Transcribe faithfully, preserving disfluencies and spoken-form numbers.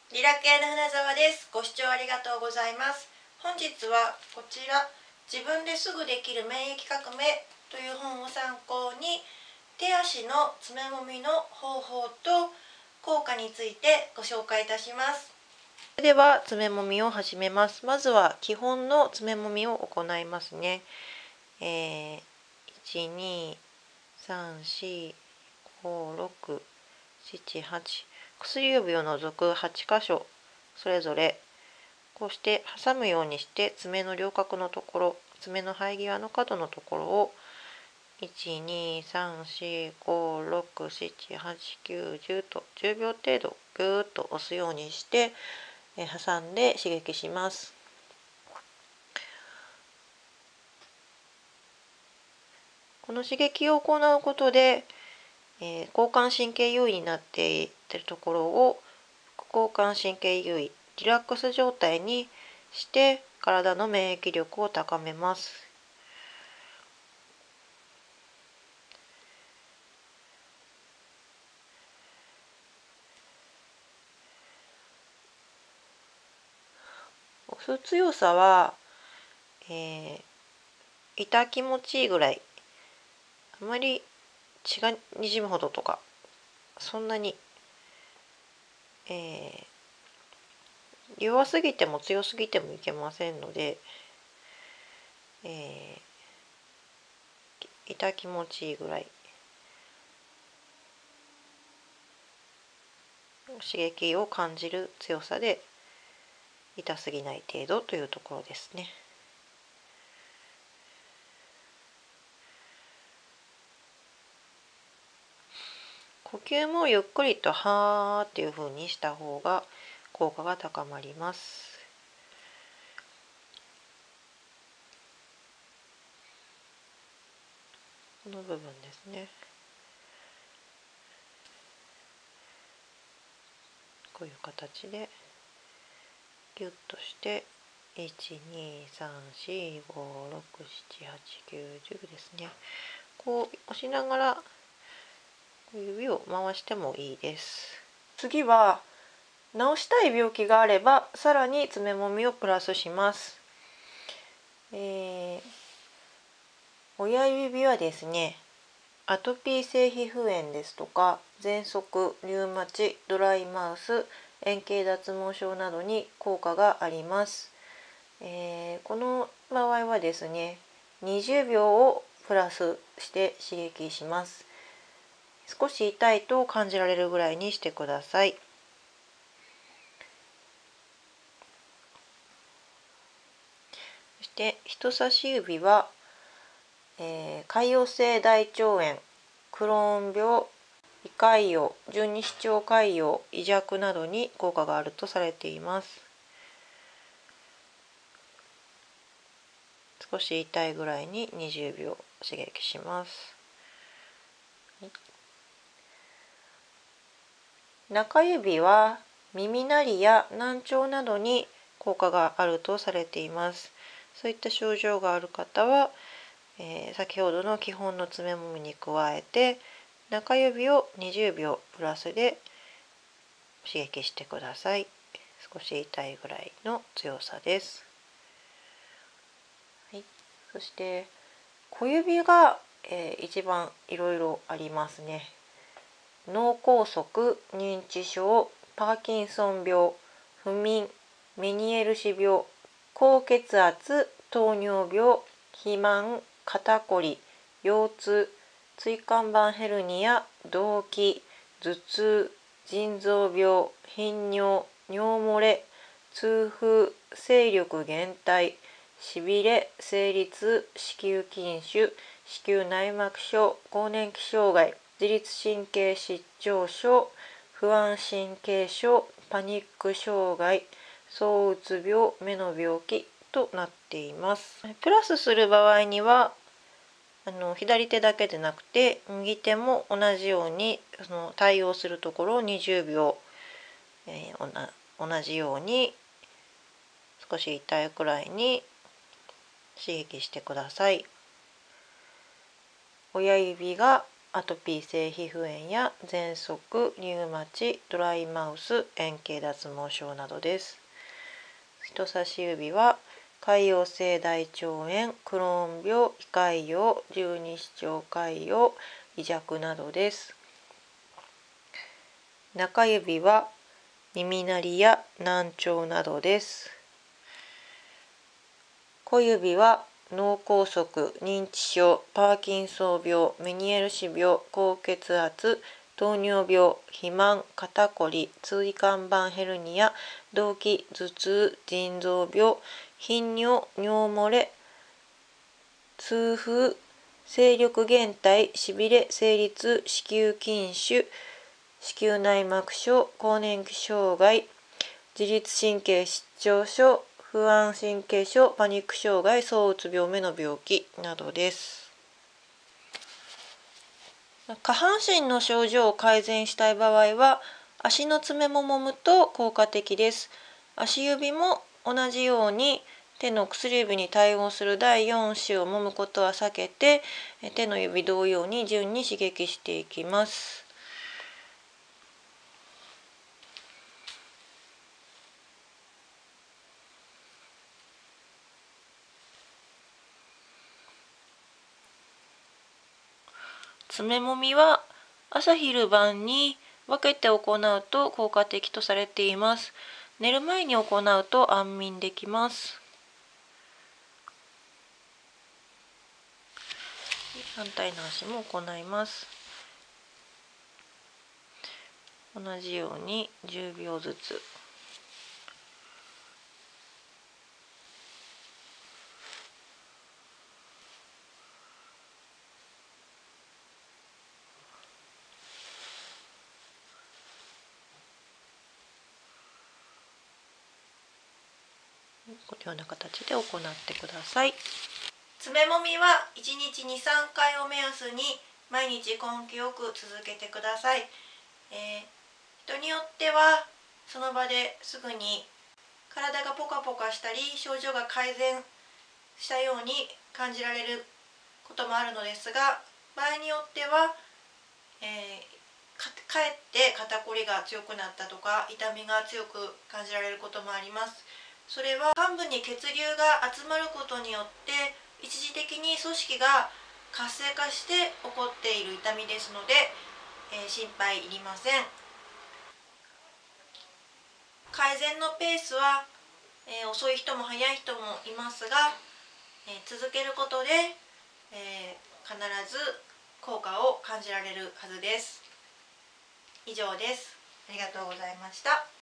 リラ系の船沢です。ご視聴ありがとうございます。本日はこちら、自分ですぐできる免疫革命という本を参考に、手足の爪もみの方法と効果についてご紹介いたします。それでは爪もみを始めます。まずは基本の爪もみを行いますね。えー、いち、に、さん、し、ご、ろく、しち、はち、薬指を除くはち箇所それぞれこうして挟むようにして爪の両角のところ、爪の生え際の角のところをいち、に、さん、し、ご、ろく、しち、はち、きゅう、じゅうとじゅうびょう程度ぐーっと押すようにして挟んで刺激します。この刺激を行うことで、えー、交感神経優位になっているところを副交感神経優位、リラックス状態にして体の免疫力を高めます。押す強さは、えー、痛気持ちいいぐらい、あまり血がにじむほどとかそんなに、えー、弱すぎても強すぎてもいけませんので、えー、痛気持ちいいぐらい刺激を感じる強さで、痛すぎない程度というところですね。呼吸もゆっくりとはーっていう風にした方が効果が高まります。この部分ですね。こういう形でギュッとしていち、に、さん、し、ご、ろく、なな、はち、きゅう、じゅうですね。こう押しながら指を回してもいいです。次は治したい病気があればさらに爪もみをプラスします。えー、親指はですね、アトピー性皮膚炎ですとか喘息、リウマチ、ドライマウス、円形脱毛症などに効果があります。えー、この場合はですね、にじゅうびょうをプラスして刺激します。少し痛いと感じられるぐらいにしてください。そして人差し指は、えー、潰瘍性大腸炎、クローン病、胃潰瘍、十二指腸潰瘍、胃弱などに効果があるとされています。少し痛いぐらいににじゅうびょう刺激します。中指は耳鳴りや難聴などに効果があるとされています。そういった症状がある方は、えー、先ほどの基本の爪もみに加えて中指をにじゅうびょうプラスで刺激してください。少し痛いぐらいの強さです。はい、そして小指が、えー、一番いろいろありますね。脳梗塞、認知症、パーキンソン病、不眠、メニエル氏病、高血圧、糖尿病、肥満、肩こり、腰痛、椎間板ヘルニア、動悸、頭痛、腎臓病、頻尿、尿漏れ、痛風、精力減退、しびれ、生理痛、子宮筋腫、子宮内膜症、更年期障害、自律神経失調症、不安神経症、パニック障害、躁うつ病、目の病気となっています。プラスする場合にはあの左手だけでなくて右手も同じようにその対応するところをにじゅうびょう、えー、同じように少し痛いくらいに刺激してください。親指がアトピー性皮膚炎や喘息、リウマチ、ドライマウス、円形脱毛症などです。人差し指は潰瘍性大腸炎、クローン病、胃潰瘍、十二指腸潰瘍、胃弱などです。中指は耳鳴りや難聴などです。小指は脳梗塞、認知症、パーキンソン病、メニエル氏病、高血圧、糖尿病、肥満、肩こり、椎間板ヘルニア、動悸、頭痛、腎臓病、頻尿、尿漏れ、痛風、精力減退、しびれ、生理痛、子宮筋腫、子宮内膜症、更年期障害、自律神経失調症、不安神経症、パニック障害、躁うつ病、目の病気などです。下半身の症状を改善したい場合は、足の爪も揉むと効果的です。足指も同じように手の薬指に対応するだいよんしを揉むことは避けて、手の指同様に順に刺激していきます。爪もみは朝昼晩に分けて行うと効果的とされています。寝る前に行うと安眠できます。反対の足も行います。同じようにじゅうびょうずつ。このような形で行ってください。爪もみはいちにちに、さんかいを目安に毎日根気よく続けてください。えー、人によってはその場ですぐに体がポカポカしたり症状が改善したように感じられることもあるのですが、場合によっては、えーかかえって肩こりが強くなったとか痛みが強く感じられることもあります。それは患部に血流が集まることによって一時的に組織が活性化して起こっている痛みですので、えー、心配いりません。改善のペースは、えー、遅い人も早い人もいますが、えー、続けることで、えー、必ず効果を感じられるはずです。以上です。ありがとうございました。